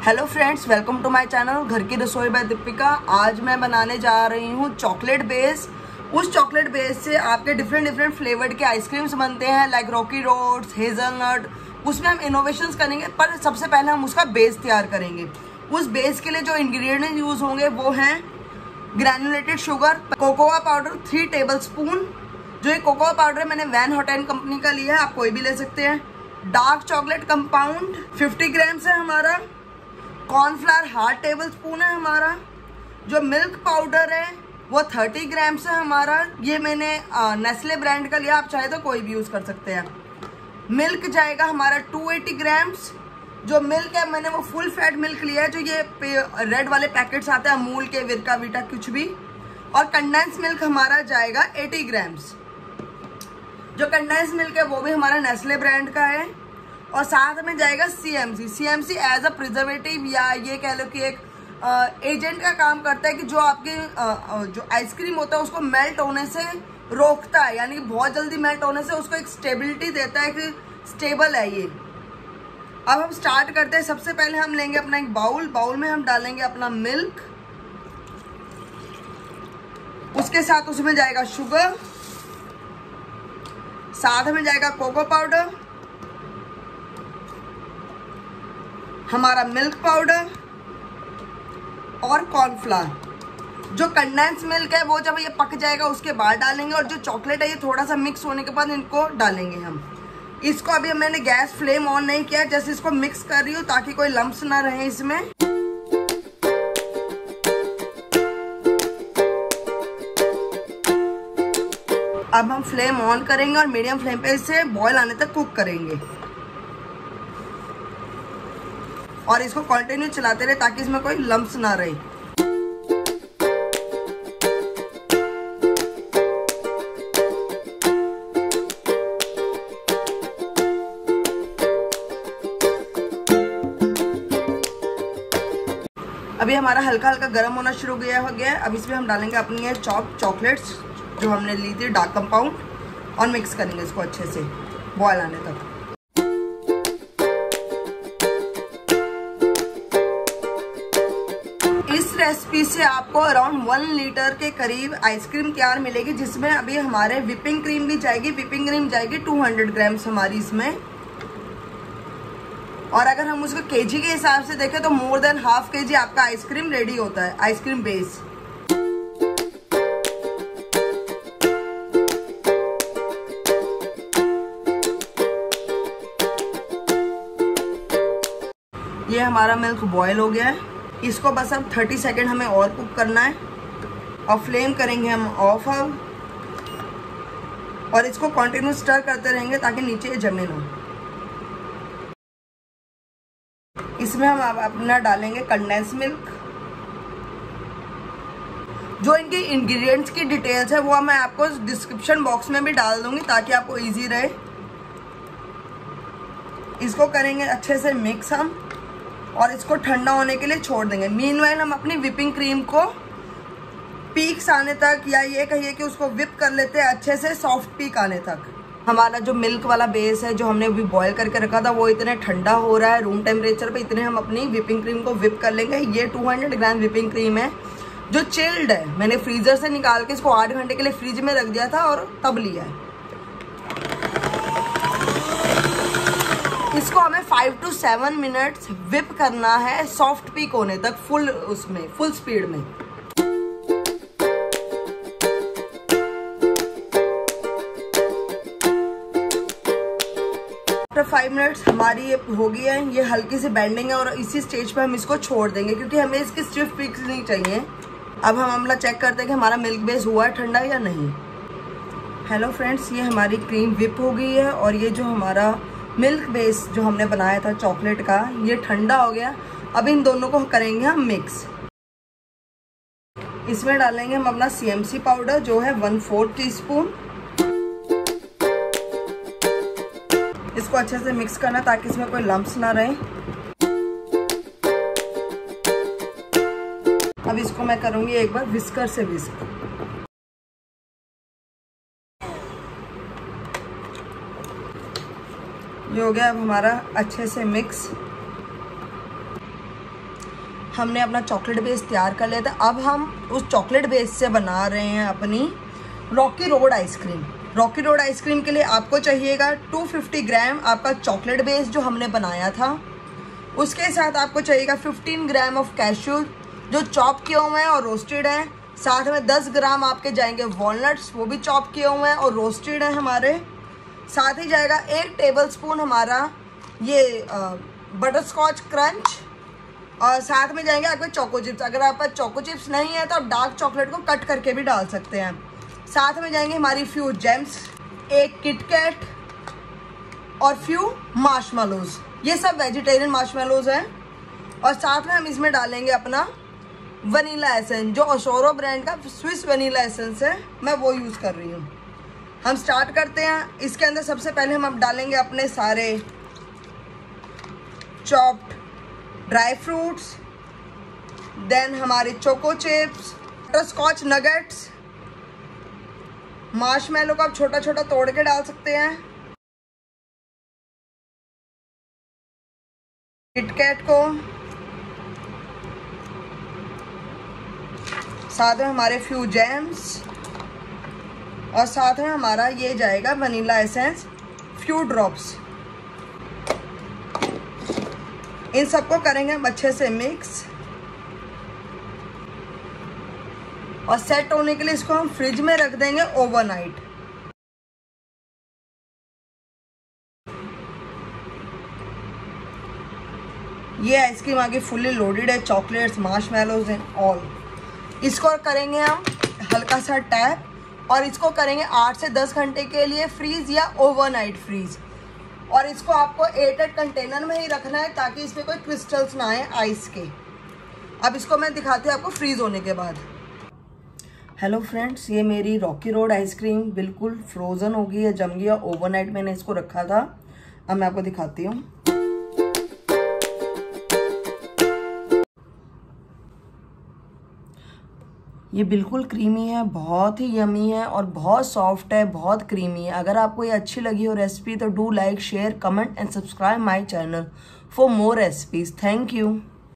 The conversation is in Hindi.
Hello friends, welcome to my channel घर की रसोई बाय दीपिका। आज मैं बनाने जा रही हूँ चॉकलेट बेस। उस चॉकलेट बेस से आपके डिफरेंट फ्लेवर्ड के आइसक्रीम्स बनते हैं, लाइक रॉकी रोड्स, हेजलनट। उसमें हम इनोवेशंस करेंगे, पर सबसे पहले हम उसका बेस तैयार करेंगे। उस बेस के लिए जो इंग्रेडिएंट यूज होंगे वो हैं granulated sugar, cocoa powder 3 tablespoon. जो ये कोकोआ पाउडर मैंने वैन होटेन कंपनी का लिया है, आप कोई भी ले सकते हैं। डार्क चॉकलेट कंपाउंड 50 ग्राम्स है हमारा। कॉर्नफ्लावर हाफ टेबल स्पून है हमारा। जो मिल्क पाउडर है वो 30 ग्राम्स है हमारा। ये मैंने नेस्ले ब्रांड का लिया, आप चाहे तो कोई भी यूज कर सकते हैं। मिल्क जाएगा हमारा 280 ग्राम्स। जो मिल्क है मैंने वो फुल फैट मिल्क लिया है, जो ये रेड वाले पैकेट्स आते हैं अमूल के, विरका वीटा कुछ भी। और कंडेंस मिल्क हमारा जाएगा 80 ग्राम्स। जो कंडेंस मिल्क है वो भी हमारा नेस्ले ब्रांड का है। और साथ में जाएगा सीएमसी एज अ प्रिजर्वेटिव, या ये कह लो कि एक एजेंट का काम करता है कि जो आपके जो आइसक्रीम होता है उसको मेल्ट होने से रोकता है, यानी कि बहुत जल्दी मेल्ट होने से उसको एक स्टेबिलिटी देता है कि स्टेबल है ये। अब हम स्टार्ट करते हैं। सबसे पहले हम लेंगे अपना एक बाउल में हम डालेंगे अपना मिल्क। उसके साथ उसमें जाएगा शुगर, साथ में जाएगा कोको पाउडर, हमारा मिल्क पाउडर और कॉर्नफ्लावर। जो कंडेंस मिल्क है वो जब ये पक जाएगा उसके बाद डालेंगे, और जो चॉकलेट है ये थोड़ा सा मिक्स होने के बाद इनको डालेंगे हम। इसको अभी मैंने गैस फ्लेम ऑन नहीं किया, जैसे इसको मिक्स कर रही हूँ ताकि कोई लम्प्स ना रहे इसमें। अब हम फ्लेम ऑन करेंगे और मीडियम फ्लेम पे इसे बॉईल आने तक कुक करेंगे, और इसको कंटिन्यू चलाते रहे ताकि इसमें कोई लम्प्स ना रहे। अभी हमारा हल्का हल्का गर्म होना शुरू हो गया। अब इसमें हम डालेंगे अपनी ये चॉकलेट्स जो हमने ली थी डार्क कंपाउंड, और मिक्स करेंगे इसको अच्छे से बॉयल आने तक। इस रेसिपी से आपको अराउंड 1 लीटर के करीब आइसक्रीम तैयार मिलेगी, जिसमें अभी हमारे व्हिपिंग क्रीम भी जाएगी। व्हिपिंग क्रीम जाएगी 200 ग्राम्स हमारी इसमें। और अगर हम उसको केजी के हिसाब से देखें तो मोर देन हाफ केजी आपका आइसक्रीम रेडी होता है, आइसक्रीम बेस। ये हमारा मिल्क बॉयल हो गया है। इसको बस अब 30 सेकेंड हमें और कुक करना है, और फ्लेम करेंगे हम ऑफ अब, और इसको कंटिन्यू स्टर करते रहेंगे ताकि नीचे जमे ना। इसमें हम अब अपना डालेंगे कंडेंस मिल्क। जो इनके इंग्रेडिएंट्स की डिटेल्स है वो मैं आपको डिस्क्रिप्शन बॉक्स में भी डाल दूंगी ताकि आपको इजी रहे। इसको करेंगे अच्छे से मिक्स हम, और इसको ठंडा होने के लिए छोड़ देंगे। मीनवाइल हम अपनी व्हिपिंग क्रीम को पीक्स आने तक, या ये कहिए कि उसको व्हिप कर लेते हैं अच्छे से सॉफ्ट पीक आने तक। हमारा जो मिल्क वाला बेस है जो हमने अभी बॉयल करके रखा था वो इतने ठंडा हो रहा है रूम टेम्परेचर पे, इतने हम अपनी व्हिपिंग क्रीम को व्हिप कर लेंगे। ये 200 ग्राम व्हिपिंग क्रीम है जो चिल्ड है। मैंने फ्रीजर से निकाल के इसको 8 घंटे के लिए फ्रिज में रख दिया था और तब लिया है। इसको हमें 5 to 7 मिनट्स व्हिप करना है सॉफ्ट पीक होने तक, फुल स्पीड में। आफ्टर 5 मिनट्स हमारी ये हो गई है। ये हल्की सी बेंडिंग है, और इसी स्टेज पे हम इसको छोड़ देंगे क्योंकि हमें इसकी स्टिफ पीक्स नहीं चाहिए। अब हम अपना चेक करते हैं कि हमारा मिल्क बेस हुआ है ठंडा या नहीं। हेलो फ्रेंड्स, ये हमारी क्रीम व्हिप हो गई है, और ये जो हमारा मिल्क बेस जो हमने बनाया था चॉकलेट का, ये ठंडा हो गया। अब इन दोनों को करेंगे हम मिक्स। इसमें डालेंगे हम अपना सीएमसी पाउडर जो है 1/4 टीस्पून। इसको अच्छे से मिक्स करना ताकि इसमें कोई लम्प्स ना रहे। अब इसको मैं करूंगी एक बार विस्कर से विस्क। ये हो गया अब हमारा अच्छे से मिक्स। हमने अपना चॉकलेट बेस तैयार कर लिया था। अब हम उस चॉकलेट बेस से बना रहे हैं अपनी rocky road ice cream. Rocky road ice cream के लिए आपको चाहिएगा 250 ग्राम आपका चॉकलेट बेस जो हमने बनाया था। उसके साथ आपको चाहिएगा 15 ग्राम ऑफ कैश्यू जो चॉप किए हुए हैं और रोस्टेड हैं। साथ में 10 ग्राम आपके जाएंगे वॉलनट्स, वो भी चॉप किए हुए हैं और रोस्टेड हैं हमारे। साथ ही जाएगा 1 टेबलस्पून हमारा ये बटर स्कॉच क्रंच, और साथ में जाएंगे आपके चोको चिप्स। अगर आपके पास चोको चिप्स नहीं है तो आप डार्क चॉकलेट को कट करके भी डाल सकते हैं। साथ में जाएंगे हमारी फ्यू जेम्स, 1 किटकैट और फ्यू मार्शमेलोज। ये सब वेजिटेरियन मार्शमेलोज हैं। और साथ में हम इसमें डालेंगे अपना वनीला एसेंस जो ओशोरो ब्रांड का स्विस वनीला एसेंस है, मैं वो यूज़ कर रही हूँ। हम स्टार्ट करते हैं। इसके अंदर सबसे पहले हम अब डालेंगे अपने सारे चॉप्ड ड्राई फ्रूट्स, देन हमारे choco chips, butterscotch nuggets, marshmallow को आप छोटा छोटा तोड़ के डाल सकते हैं, किटकैट को, साथ में हमारे फ्यू जेम्स, और साथ में हमारा ये जाएगा वनीला एसेंस फ्यू ड्रॉप्स। इन सबको करेंगे हम अच्छे से मिक्स, और सेट होने के लिए इसको हम फ्रिज में रख देंगे ओवरनाइट। ये आइसक्रीम आगे फुल्ली लोडेड है, चॉकलेट्स, मार्शमेलोज एंड ऑल। इसको करेंगे हम हल्का सा टैप, और इसको करेंगे 8 से 10 घंटे के लिए फ्रीज या ओवरनाइट फ्रीज। और इसको आपको एयरटाइट कंटेनर में ही रखना है ताकि इसमें कोई क्रिस्टल्स ना आए आइस के। अब इसको मैं दिखाती हूँ आपको फ्रीज होने के बाद। हेलो फ्रेंड्स, ये मेरी रॉकी रोड आइसक्रीम बिल्कुल फ्रोज़न हो गई है, जम गई है। ओवरनाइट मैंने इसको रखा था। अब मैं आपको दिखाती हूँ। ये बिल्कुल क्रीमी है, बहुत ही यमी है और बहुत सॉफ्ट है, बहुत क्रीमी है। अगर आपको ये अच्छी लगी हो रेसिपी तो do like, share, comment and subscribe my channel for more recipes. Thank you.